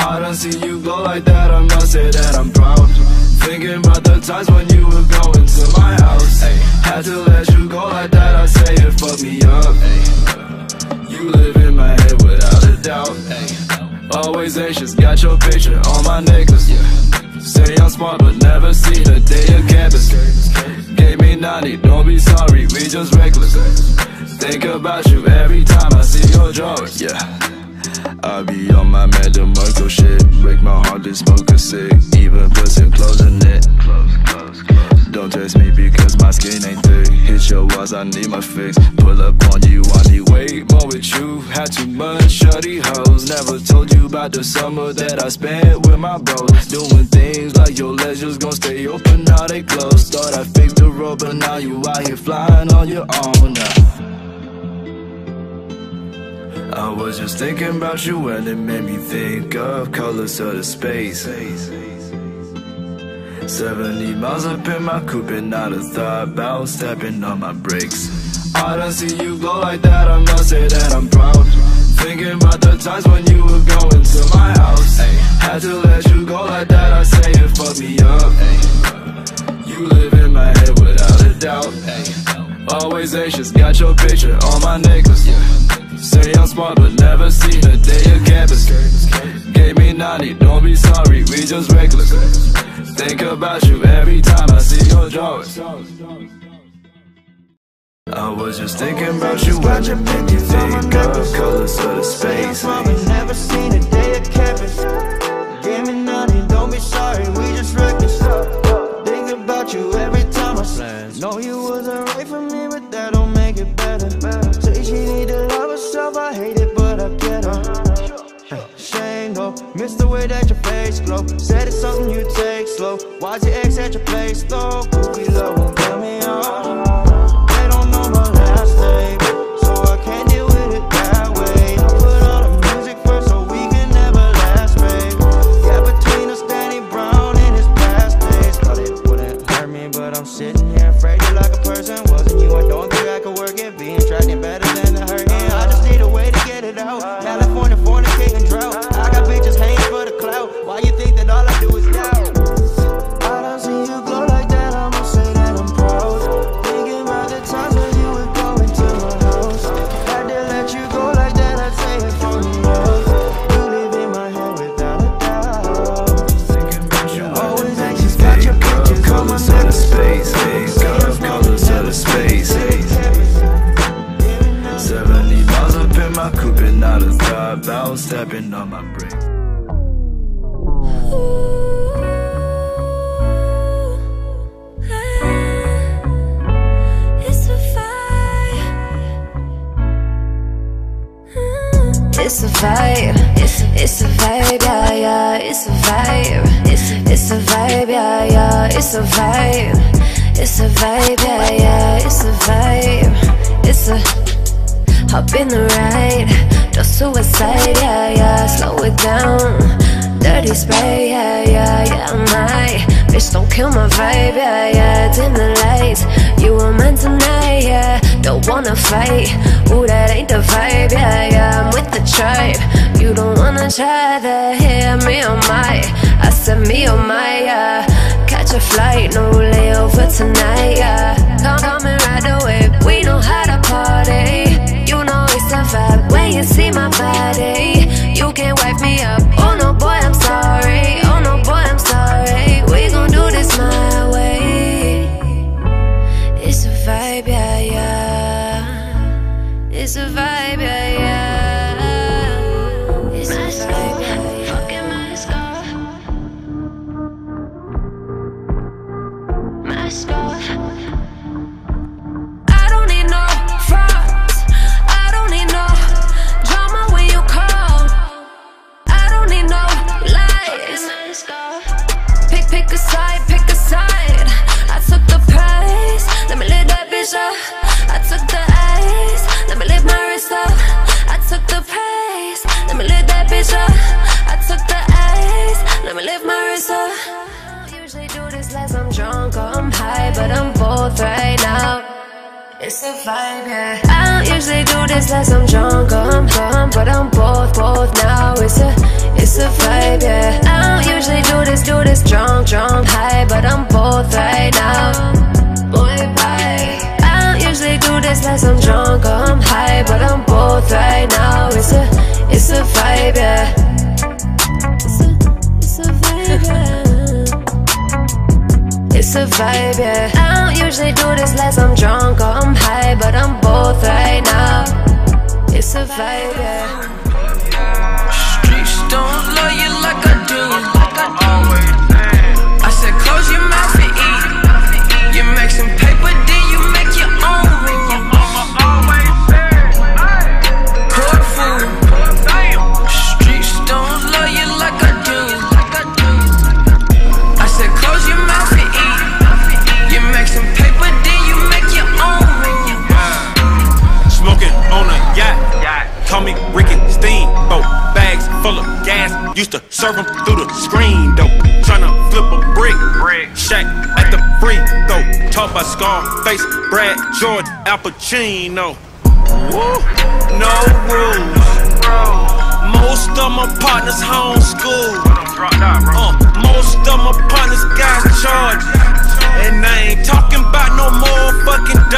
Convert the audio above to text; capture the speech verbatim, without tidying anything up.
I don't see you glow like that, I must say that I'm proud. Thinking about the times when you were going to my house. Ay, had to let you go like that, I say it fucked me up. Ay, you live in my head without a doubt. Ay, always anxious, got your picture on my necklace. Yeah. Say I'm smart but never see the day of campus. Gave me ninety, don't be sorry, we just reckless. Think about you every time I see your drawers. Yeah, I be on my Madam Marco shit. Break my heart to smoke a cig. Even put some clothes in it. Don't test me because my skin ain't thick. Hit your walls, I need my fix. Pull up on you, I need way more with you. Had too much shorty hoes. Never told you about the summer that I spent with my bros. Doing things like your legs just gon' stay open, now they closed. Thought I fixed the road, but now you out here flying on your own now. I was just thinking about you and it made me think of colors of the space. Seventy miles up in my coupe and not a thought about stepping on my brakes. I don't see you glow like that, I must say that I'm proud. Thinking about the times when you were going to my house. Ay, had to let you go like that, I say it fucked me up. Ay, you live in my head without a doubt. Ay, always anxious, got your picture on my necklace. Yeah. Say I'm smart but never seen a day of campus. Gave me ninety, don't be sorry, we just reckless. Think about you every time I see your drawers. I was just thinking about you and it made me think of colors of the space. Never seen a day of campus. Gave me ninety, don't be sorry, we just reckless. Think about you every time I say. Know you wasn't right for me, but that don't make it better. Say she need to love herself, I hate it, but I get her. Shame though, miss the way that your face glow. Said it's something you take slow. Why's your ex at your place though? Cookie love won't get me on. They don't know my last name, so I can't deal with it that way. I put on the music first so we can never last, babe. Yeah, between us Danny Brown and his past days. Thought it wouldn't hurt me, but I'm sitting here afraid you like a person. Wasn't you, I don't think I could work it. Being tracking better than the hurting. I just need a way to get it out. California fornicating drought. I got bitches hating for the clout. Why you think that all I do is doubt? I don't see you glow like that, I must say that I'm proud. Thinking about the times when you would go into my house. Had to let you go like that, I'd say it for me up. You live in my head without a doubt. Thinking about you always anxious, got your pictures on my colors of the space. Think of colors of the space. Seventy miles up in my coupe and not a thought about stepping on my brakes. It's a vibe, it's a, it's a vibe, yeah, yeah. It's a vibe, it's a, it's a vibe, yeah, yeah. It's a vibe, it's a vibe, yeah, yeah. It's a vibe, it's a hop in the ride, just suicide, yeah, yeah. Slow it down, dirty spray, yeah, yeah, yeah. I might, bitch, don't kill my vibe, yeah, yeah. Dim the lights, you were meant tonight, yeah. Don't wanna fight, ooh, that ain't the vibe, yeah, yeah. I'm with the tribe, you don't wanna try that, yeah. Me on my, I said me on my, yeah. Catch a flight, no layover tonight, yeah. Come, come and ride the wave, we know how to party. You know it's a vibe when you see my body. You can't wipe me up, oh no boy, I'm sorry. Oh no boy, I'm sorry. We gon' do this my way. It's a vibe, yeah, yeah. It's a vibe, yeah, yeah. It's a vibe, yeah, yeah. Fucking mask off. Mask off. I don't need no fronts. I don't need no drama when you call. I don't need no lies. Pick, pick a side, pick a side. I took the prize, let me live that bitch up. I took the ice, let me lift my wrist up. I took the prize, let me lift that bitch up. I took the ice, let me lift my wrist up. I don't usually do this less I'm drunk or I'm high, but I'm both right now. It's a vibe, yeah. I don't usually do this unless I'm drunk or I'm gone, but I'm both, both now. It's a, it's a vibe, yeah. I don't usually do this, do this drunk, drunk, high, but I'm both right now. Boy, bye. I don't usually do this unless I'm drunk or I'm high, but I'm both right now. It's a, it's a vibe, yeah. It's a, it's a vibe, yeah. It's a vibe, yeah. I don't usually do this unless I'm drunk or I'm high, but I'm both right now. It's a vibe, yeah. Streets don't love you like I do. I said close your mouth and eat. You make some paper, then you make your own rule. Court food. Streets don't love you like I do. I said close your mouth and eat. You make some paper, then you make your own rule. Smoking on a yacht. Call me Ricky Steamboat. Bags full of gas. Used to serve them through the screen though. Tryna flip a brick. Shaq at the free throw. Talk by Scarface, Brad, George, Al Pacino. Woo. No rules. Most of my partners homeschool. Uh, most of my partners got charged. And I ain't talking about no more fucking